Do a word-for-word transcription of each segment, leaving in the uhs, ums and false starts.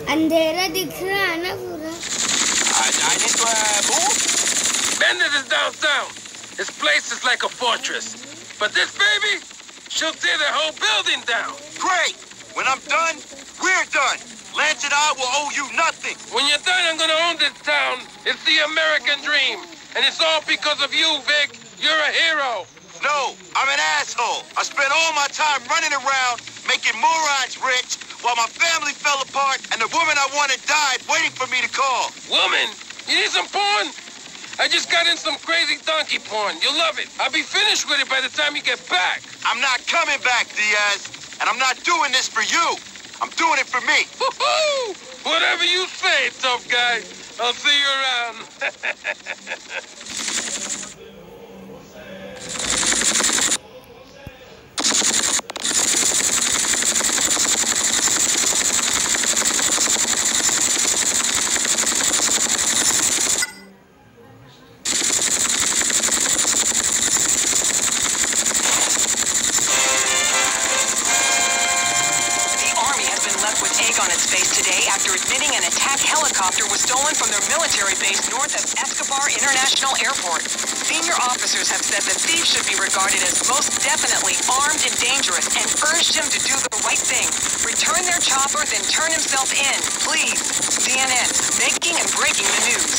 अंधेरा दिख रहा है ना पूरा। I need to move. Bandit is downtown. This place is like a fortress. But this baby, she'll tear the whole building down. Great. When I'm done, we're done. Lance and I will owe you nothing. When you're done, I'm gonna own this town. It's the American dream. And it's all because of you, Vic. You're a hero. No, I'm an asshole. I spent all my time running around, making morons rich, while my family fell apart and the woman I wanted died waiting for me to call. Woman? You need some porn? I just got in some crazy donkey porn. You'll love it. I'll be finished with it by the time you get back. I'm not coming back, Diaz. And I'm not doing this for you. I'm doing it for me. Woo-hoo! Whatever you say, tough guy. I'll see you around. Helicopter was stolen from their military base north of Escobar International Airport. Senior officers have said the thief should be regarded as most definitely armed and dangerous and urged him to do the right thing. Return their chopper, then turn himself in. Please. C N N, making and breaking the news.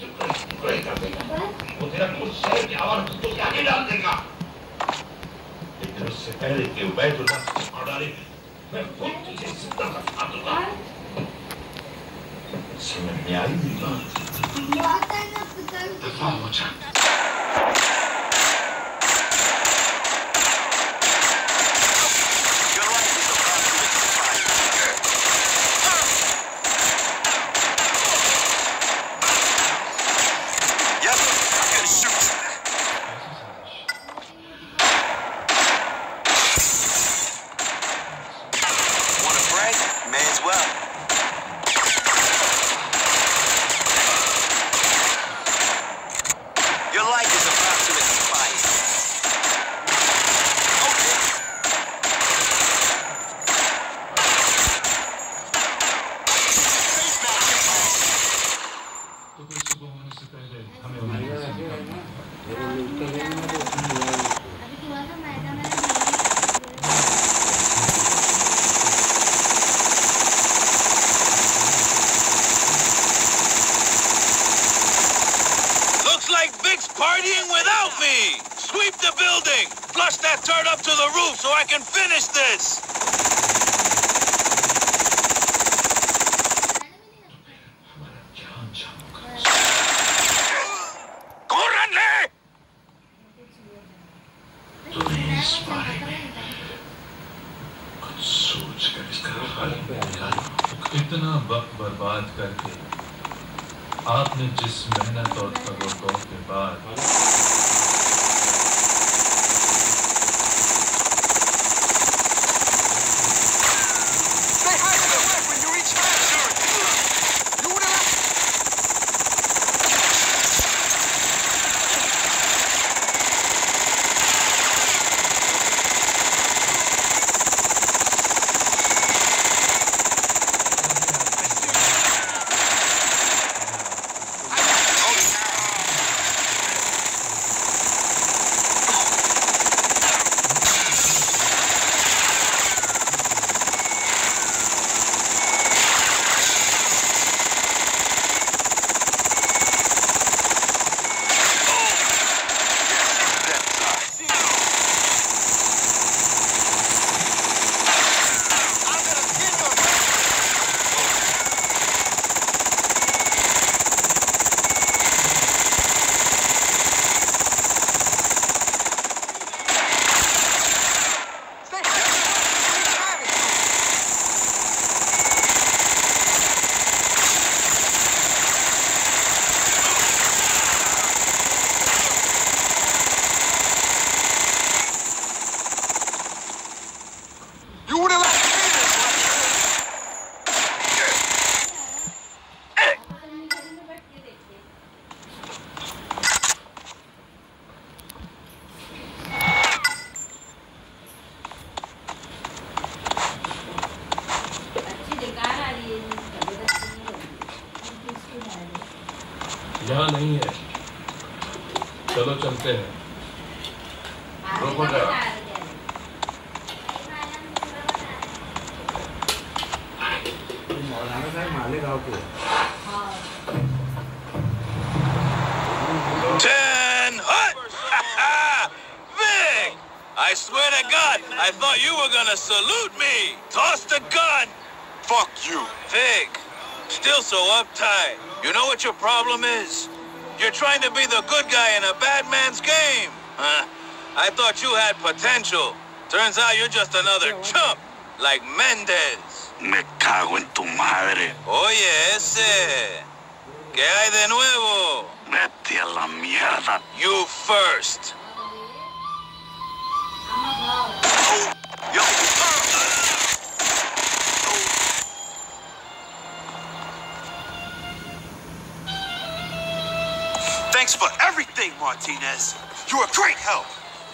इससे पहले कि उबैदुल्लाह को मार डाले, मैं खुद तुझे जिंदा दफना दूंगा। समझ में आई मेरी बात? दफा हो जा। Partying without me! Sweep the building! Flush that turd up to the roof so I can finish this! Corranle! तुम्हें इस बारे में कुछ सोच कर इसका हल निकालो। इतना वक्त बर्बाद करके आपने जिस मेहनत और तगोदो के बाद यहाँ नहीं है। चलो चलते हैं। रोको जरा। Ten hut! Vic! I swear to God, I thought you were gonna salute me. Toss the gun. Fuck you. Vic, still so uptight. You know what your problem is? You're trying to be the good guy in a bad man's game. Huh? I thought you had potential. Turns out you're just another chump, like Mendez. Me cago en tu madre. Oye, ese. ¿Qué hay de nuevo? Vete a la mierda. You first. Yo. Thanks for everything, Martinez. You're a great help.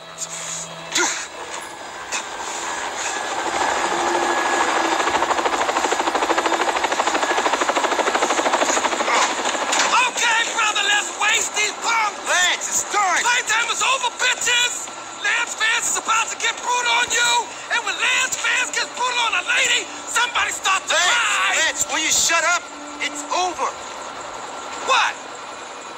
Okay, brother, let's waste these pumps. Lance, it's done. Playtime is over, bitches. Lance fans is about to get brutal on you, and when Lance fans get brutal on a lady, somebody starts to Lance, cry. Lance, will you shut up? It's over. What?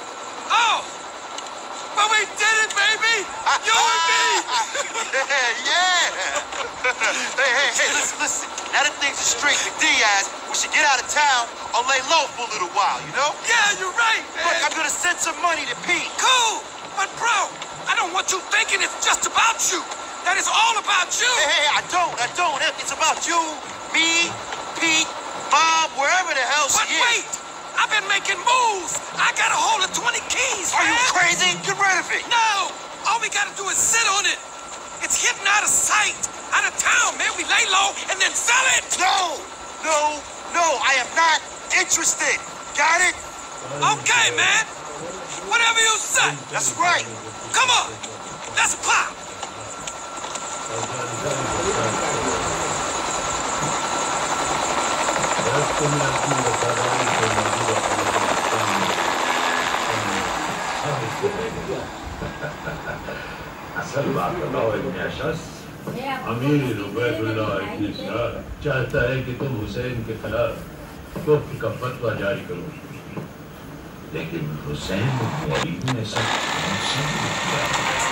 You and me! Yeah, yeah. Hey, hey, hey, listen, listen. Now that things are straight with Diaz, we should get out of town or lay low for a little while, you know? Yeah, you're right, man. Look, I'm gonna send some money to Pete. Cool. But, bro, I don't want you thinking it's just about you. That is all about you. Hey, hey, I don't, I don't. It's about you, me, Pete, Bob, wherever the hell But she wait, is. I've been making moves. I got a hold of twenty keys, Are man. you crazy? Get rid of it. No, all we gotta do is sit on it. It's hidden out of sight, out of town, man. We lay low and then sell it. No, no, no, I am not interested. Got it? Okay, man. Whatever you say. That's right. Come on, let's pop. असल बात बताओ इब्ने शख्स अमीर उबैदुल्लाह इब्ने सरार चाहता है कि तुम हुसैन के खिलाफ कुफ्र का फतवा जारी करो, लेकिन हुसैन ने ऐसा कौन सा किया?